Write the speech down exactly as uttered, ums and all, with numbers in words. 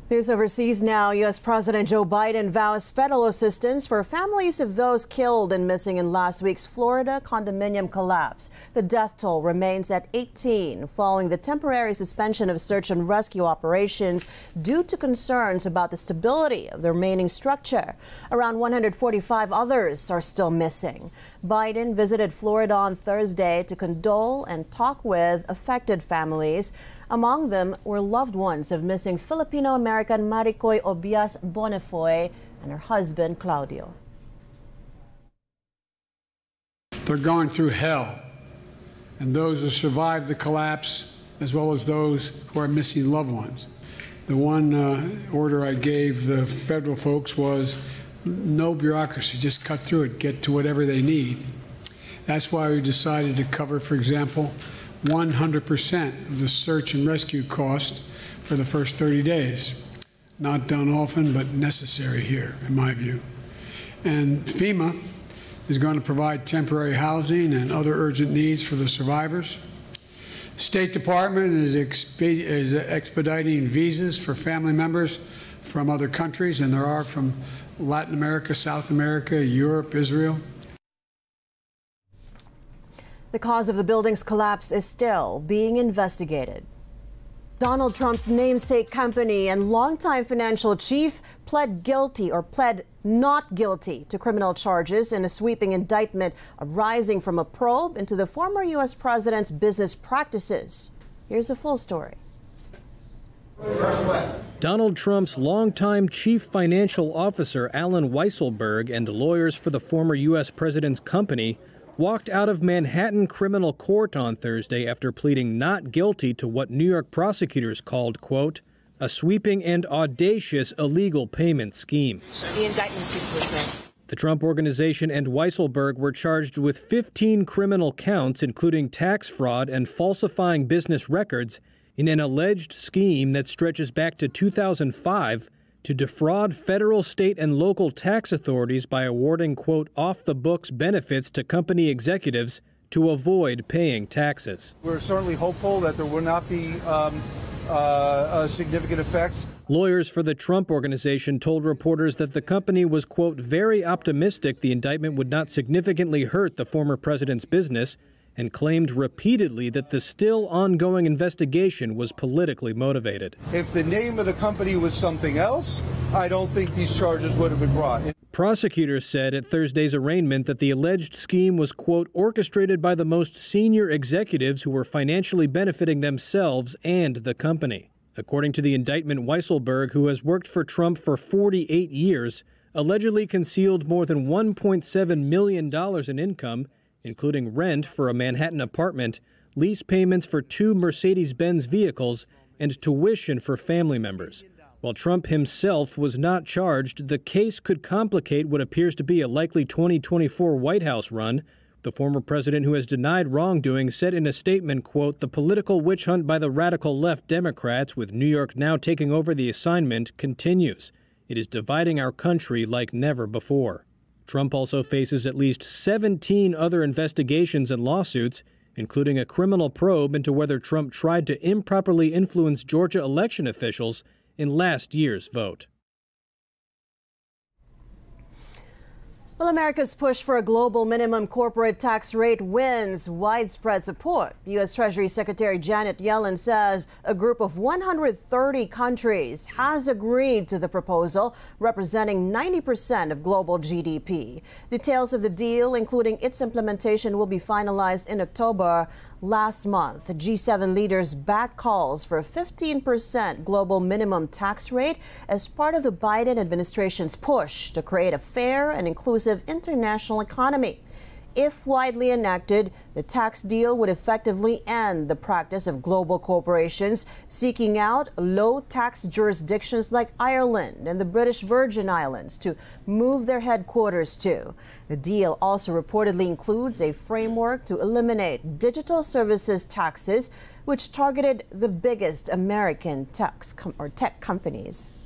News overseas now. U S President Joe Biden vows federal assistance for families of those killed and missing in last week's Florida condominium collapse. The death toll remains at eighteen following the temporary suspension of search and rescue operations due to concerns about the stability of the remaining structure. Around one hundred forty-five others are still missing. Biden visited Florida on Thursday to condole and talk with affected families. Among them were loved ones of missing Filipino-American Maricoy Obias Bonifoy and her husband, Claudio. They're going through hell, and those who survived the collapse, as well as those who are missing loved ones. The one uh, order I gave the federal folks was no bureaucracy, just cut through it, get to whatever they need. That's why we decided to cover, for example, one hundred percent of the search and rescue cost for the first thirty days. Not done often, but necessary here, in my view. And FEMA is going to provide temporary housing and other urgent needs for the survivors. The State Department is, exp is expediting visas for family members from other countries, and there are from Latin America, South America, Europe, Israel. The cause of the building's collapse is still being investigated. Donald Trump's namesake company and longtime financial chief pled guilty or pled not guilty to criminal charges in a sweeping indictment arising from a probe into the former U S president's business practices. Here's a full story. Donald Trump's longtime chief financial officer, Alan Weisselberg, and lawyers for the former U S president's company walked out of Manhattan criminal court on Thursday after pleading not guilty to what New York prosecutors called, quote, a sweeping and audacious illegal payment scheme. The indictment speaks for itself. The Trump Organization and Weisselberg were charged with fifteen criminal counts, including tax fraud and falsifying business records, in an alleged scheme that stretches back to two thousand five to defraud federal, state, and local tax authorities by awarding, quote, off-the-books benefits to company executives to avoid paying taxes. We're certainly hopeful that there will not be um, uh, uh, significant effects. Lawyers for the Trump Organization told reporters that the company was, quote, very optimistic the indictment would not significantly hurt the former president's business, and claimed repeatedly that the still ongoing investigation was politically motivated. If the name of the company was something else, I don't think these charges would have been brought. Prosecutors said at Thursday's arraignment that the alleged scheme was, quote, orchestrated by the most senior executives who were financially benefiting themselves and the company. According to the indictment, Weisselberg, who has worked for Trump for forty-eight years, allegedly concealed more than one point seven million dollars in income, including rent for a Manhattan apartment, lease payments for two Mercedes-Benz vehicles, and tuition for family members. While Trump himself was not charged, the case could complicate what appears to be a likely twenty twenty-four White House run. The former president, who has denied wrongdoing, said in a statement, quote, the political witch hunt by the radical left Democrats, with New York now taking over the assignment, continues. It is dividing our country like never before. Trump also faces at least seventeen other investigations and lawsuits, including a criminal probe into whether Trump tried to improperly influence Georgia election officials in last year's vote. Well, America's push for a global minimum corporate tax rate wins widespread support. U S Treasury Secretary Janet Yellen says a group of one hundred thirty countries has agreed to the proposal, representing ninety percent of global G D P. Details of the deal, including its implementation, will be finalized in October. Last month, the G seven leaders backed calls for a fifteen percent global minimum tax rate as part of the Biden administration's push to create a fair and inclusive international economy. If widely enacted, the tax deal would effectively end the practice of global corporations seeking out low-tax jurisdictions like Ireland and the British Virgin Islands to move their headquarters to. The deal also reportedly includes a framework to eliminate digital services taxes, which targeted the biggest American tax com- or tech companies.